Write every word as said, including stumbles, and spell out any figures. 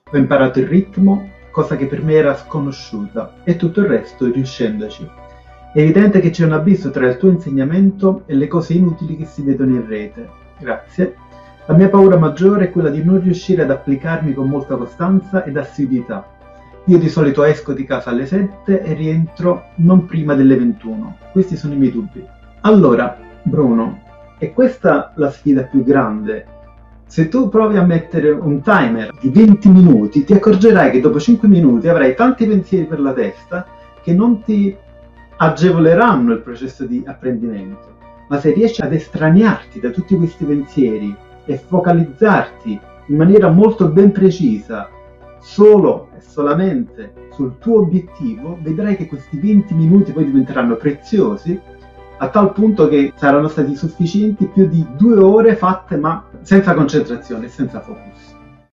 Ho imparato il ritmo, cosa che per me era sconosciuta, e tutto il resto riuscendoci. È evidente che c'è un abisso tra il tuo insegnamento e le cose inutili che si vedono in rete. Grazie. La mia paura maggiore è quella di non riuscire ad applicarmi con molta costanza ed assiduità. Io di solito esco di casa alle sette e rientro non prima delle ventuno. Questi sono i miei dubbi. Allora, Bruno, è questa la sfida più grande? Se tu provi a mettere un timer di venti minuti, ti accorgerai che dopo cinque minuti avrai tanti pensieri per la testa che non ti agevoleranno il processo di apprendimento. Ma se riesci ad estraniarti da tutti questi pensieri e focalizzarti in maniera molto ben precisa solo e solamente sul tuo obiettivo, vedrai che questi venti minuti poi diventeranno preziosi, a tal punto che saranno stati sufficienti più di due ore fatte ma senza concentrazione e senza focus.